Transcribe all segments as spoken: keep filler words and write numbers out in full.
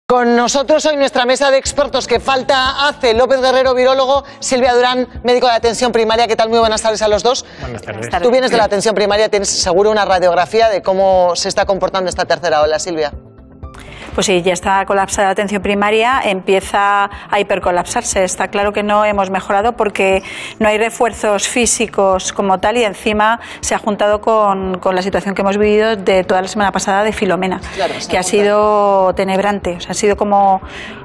Con nosotros hoy nuestra mesa de expertos que falta hace López Guerrero, virólogo, Silvia Durán, médico de atención primaria. ¿Qué tal? Muy buenas tardes a los dos. Buenas tardes. Tú vienes de la atención primaria, tienes seguro una radiografía de cómo se está comportando esta tercera ola, Silvia. Pues sí, ya está colapsada la atención primaria, empieza a hipercolapsarse. Está claro que no hemos mejorado porque no hay refuerzos físicos como tal y encima se ha juntado con, con la situación que hemos vivido de toda la semana pasada de Filomena, claro, que ha sido tenebrante. O sea, ha sido como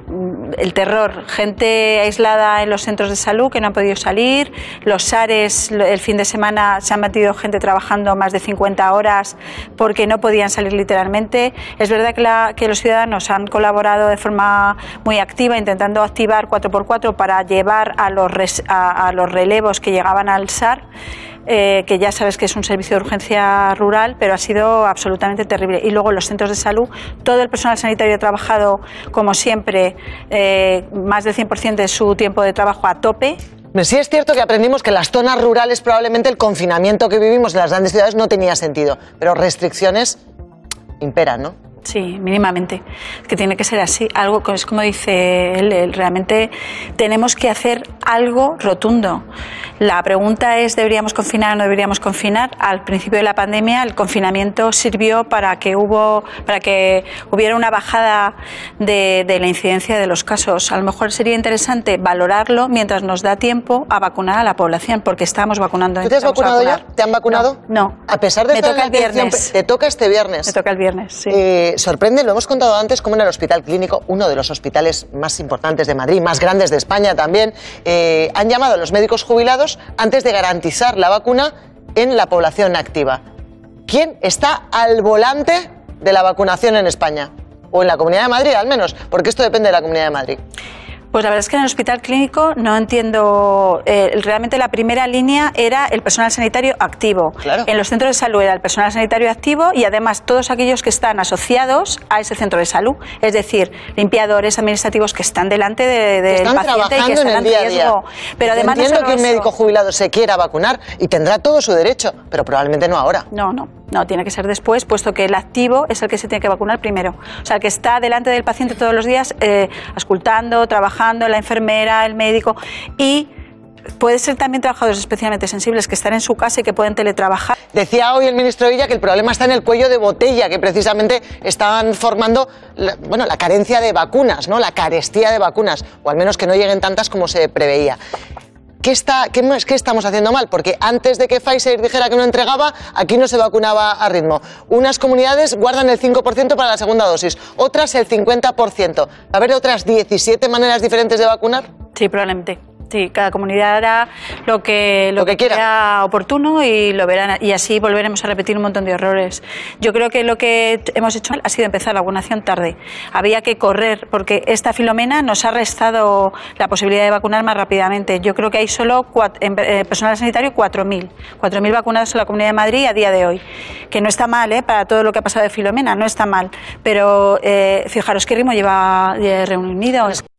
el terror, gente aislada en los centros de salud que no han podido salir, los S A R Es el fin de semana se han metido gente trabajando más de cincuenta horas porque no podían salir literalmente. Es verdad que, la, que los ciudadanos han colaborado de forma muy activa intentando activar cuatro por cuatro para llevar a los, res, a, a los relevos que llegaban al S A R. Eh, que ya sabes que es un servicio de urgencia rural, pero ha sido absolutamente terrible. Y luego en los centros de salud, todo el personal sanitario ha trabajado, como siempre, eh, más del cien por ciento de su tiempo de trabajo a tope. Sí es cierto que aprendimos que en las zonas rurales probablemente el confinamiento que vivimos en las grandes ciudades no tenía sentido, pero restricciones imperan, ¿no? Sí, mínimamente, que tiene que ser así, algo, es como dice él, él, realmente tenemos que hacer algo rotundo. La pregunta es, ¿deberíamos confinar o no deberíamos confinar? Al principio de la pandemia el confinamiento sirvió para que, hubo, para que hubiera una bajada de, de la incidencia de los casos. A lo mejor sería interesante valorarlo mientras nos da tiempo a vacunar a la población, porque estamos vacunando. ¿Tú te has vacunado ya? ¿Te han vacunado? No. no. A pesar de Me estar toca el viernes. Te toca este viernes. Me toca el viernes, sí. Eh, sorprende, lo hemos contado antes, como en el Hospital Clínico, uno de los hospitales más importantes de Madrid, más grandes de España también, eh, han llamado a los médicos jubilados antes de garantizar la vacuna en la población activa. ¿Quién está al volante de la vacunación en España? O en la Comunidad de Madrid, al menos, porque esto depende de la Comunidad de Madrid. Pues la verdad es que en el Hospital Clínico no entiendo, eh, realmente la primera línea era el personal sanitario activo. Claro. En los centros de salud era el personal sanitario activo y además todos aquellos que están asociados a ese centro de salud, es decir, limpiadores administrativos que están delante del de, de paciente y que están en día riesgo. A día. Pero además entiendo no que un médico jubilado se quiera vacunar y tendrá todo su derecho, pero probablemente no ahora. No, no. No, tiene que ser después, puesto que el activo es el que se tiene que vacunar primero. O sea, el que está delante del paciente todos los días, eh, auscultando, trabajando, la enfermera, el médico, y puede ser también trabajadores especialmente sensibles que están en su casa y que pueden teletrabajar. Decía hoy el ministro Illa que el problema está en el cuello de botella, que precisamente están formando la, bueno, la carencia de vacunas, ¿no? La carestía de vacunas, o al menos que no lleguen tantas como se preveía. ¿Qué, está, qué, ¿Qué estamos haciendo mal? Porque antes de que Pfizer dijera que no entregaba, aquí no se vacunaba a ritmo. Unas comunidades guardan el cinco por ciento para la segunda dosis, otras el cincuenta por ciento. ¿Va a haber otras diecisiete maneras diferentes de vacunar? Sí, probablemente. Sí, cada comunidad hará lo que, lo, lo que, que quiera sea oportuno y lo verán, y así volveremos a repetir un montón de errores. Yo creo que lo que hemos hecho ha sido empezar la vacunación tarde. Había que correr porque esta Filomena nos ha restado la posibilidad de vacunar más rápidamente. Yo creo que hay solo cuatro, en eh, personal sanitario cuatro mil. cuatro mil vacunados en la Comunidad de Madrid a día de hoy. Que no está mal, ¿eh? Para todo lo que ha pasado de Filomena, no está mal. Pero eh, fijaros qué ritmo lleva eh, Reino Unido.